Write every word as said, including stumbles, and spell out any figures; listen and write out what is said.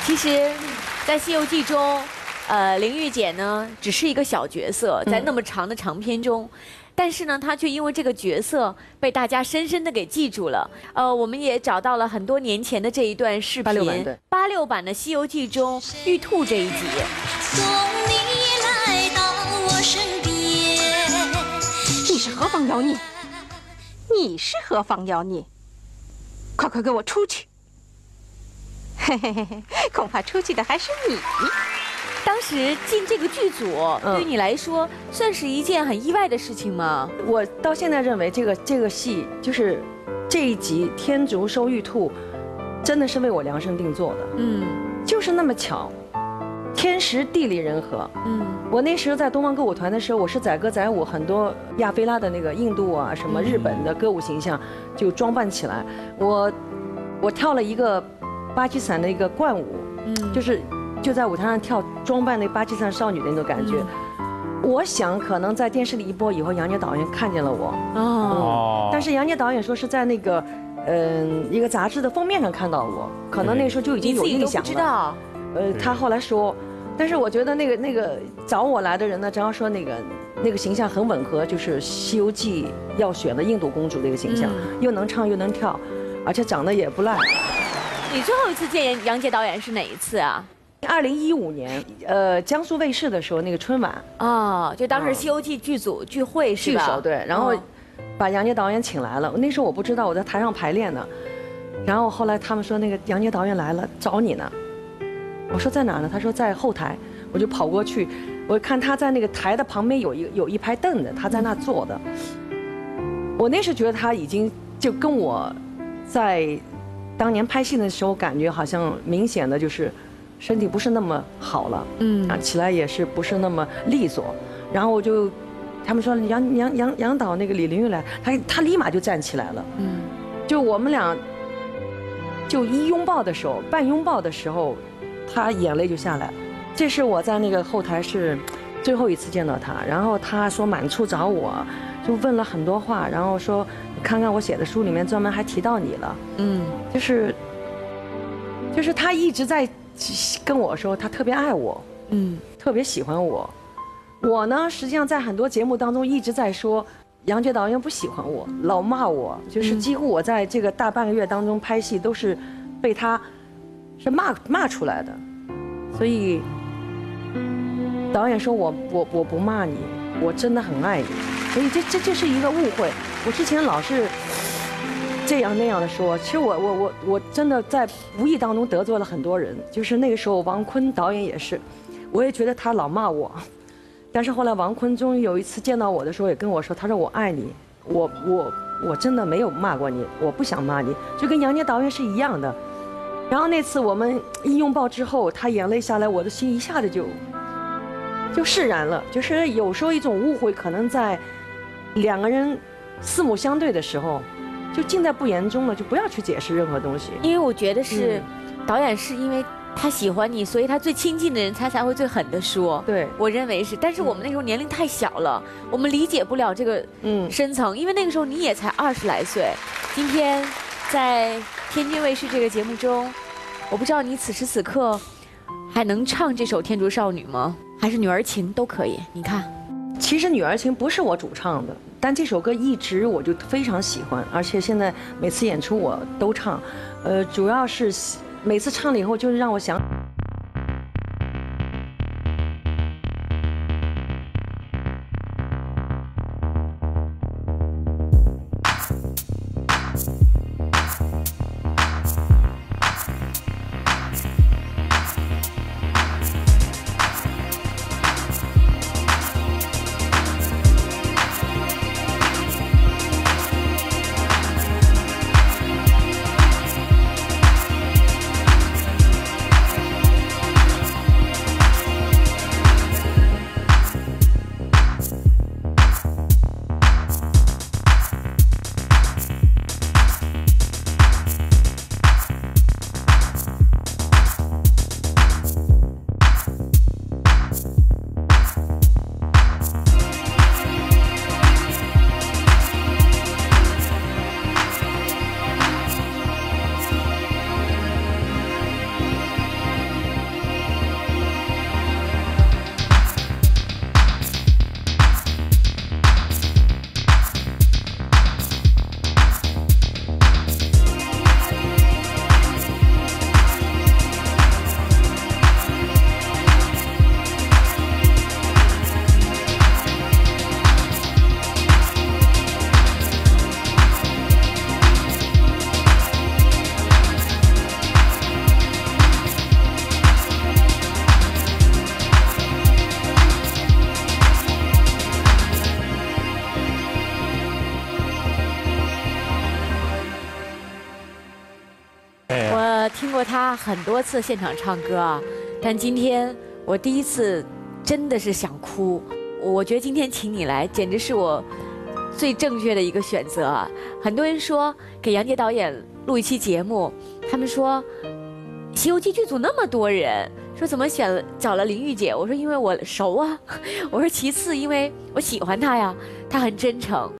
其实，在《西游记》中，呃，林玉姐呢只是一个小角色，在那么长的长篇中。嗯，但是呢，她却因为这个角色被大家深深的给记住了。呃，我们也找到了很多年前的这一段视频，八六版对，八六版的《西游记》中玉兔这一集。送你来到我身边， 你是何方妖孽？你是何方妖孽？快快给我出去！嘿嘿嘿嘿，恐怕出去的还是你。 当时进这个剧组，对于你来说算是一件很意外的事情吗？ 我到现在认为这个这个戏就是这一集《天竺收玉兔》，真的是为我量身定做的。嗯，就是那么巧，天时地利人和。嗯，我那时候在东方歌舞团的时候，我是载歌载舞，很多亚非拉的那个印度啊、什么日本的歌舞形象就装扮起来。我我跳了一个巴基斯坦的一个冠舞，嗯，就是。就在舞台上跳，装扮那巴基斯坦少女的那种感觉。嗯、我想可能在电视里一播以后，杨洁导演看见了我。哦、嗯。但是杨洁导演说是在那个，嗯、呃，一个杂志的封面上看到我，可能那时候就已经有印象了。 知道。 呃，他后来说，但是我觉得那个那个找我来的人呢，只要说那个那个形象很吻合，就是《西游记》要选的印度公主的一个形象，嗯、又能唱又能跳，而且长得也不赖。 你最后一次见杨洁导演是哪一次啊？ 二零一五年，呃，江苏卫视的时候那个春晚哦，就当时《西游记》剧组聚会是吧？ 聚首对，然后把杨洁导演请来了。那时候我不知道，我在台上排练呢。然后后来他们说那个杨洁导演来了，找你呢。我说在哪呢？他说在后台。我就跑过去，我看他在那个台的旁边有一有一排凳子，他在那坐的。我那时觉得他已经就跟我在当年拍戏的时候感觉好像明显的就是。身体不是那么好了，嗯，啊，起来也是不是那么利索，然后我就，他们说杨杨杨杨导那个李玲玉来，他他立马就站起来了，嗯，就我们俩，就一拥抱的时候，半拥抱的时候，他眼泪就下来了。这是我在那个后台是最后一次见到他，然后他说满处找我，就问了很多话，然后说你看看我写的书里面专门还提到你了，嗯，就是，就是他一直在。跟我说他特别爱我，嗯，特别喜欢我。我呢，实际上在很多节目当中一直在说，杨洁导演不喜欢我，老骂我，就是几乎我在这个大半个月当中拍戏都是被他是骂骂出来的。所以导演说我我我不骂你，我真的很爱你。所以这这这是一个误会。我之前老是。这样那样的说，其实我我我我真的在无意当中得罪了很多人。就是那个时候，王坤导演也是，我也觉得他老骂我，但是后来王坤终于有一次见到我的时候，也跟我说，他说我爱你，我我我真的没有骂过你，我不想骂你，就跟杨洁导演是一样的。然后那次我们一拥抱之后，他眼泪下来，我的心一下子就就释然了。就是有时候一种误会，可能在两个人四目相对的时候。就尽在不言中了，就不要去解释任何东西。 因为我觉得是，嗯、导演是因为他喜欢你，所以他最亲近的人他才会最狠的说。 对， 我认为是。但是我们那时候年龄太小了，嗯、我们理解不了这个嗯深层，因为那个时候你也才二十来岁。今天在天津卫视这个节目中，我不知道你此时此刻还能唱这首《天竺少女》吗？还是《女儿情》都可以？你看。 其实《女儿情》不是我主唱的，但这首歌一直我就非常喜欢，而且现在每次演出我都唱，呃，主要是每次唱了以后，就是让我想。 他很多次现场唱歌啊，但今天我第一次真的是想哭。我觉得今天请你来，简直是我最正确的一个选择啊！很多人说给杨洁导演录一期节目，他们说《西游记》剧组那么多人，说怎么选了找了林玉姐？我说因为我熟啊，我说其次因为我喜欢她呀，她很真诚。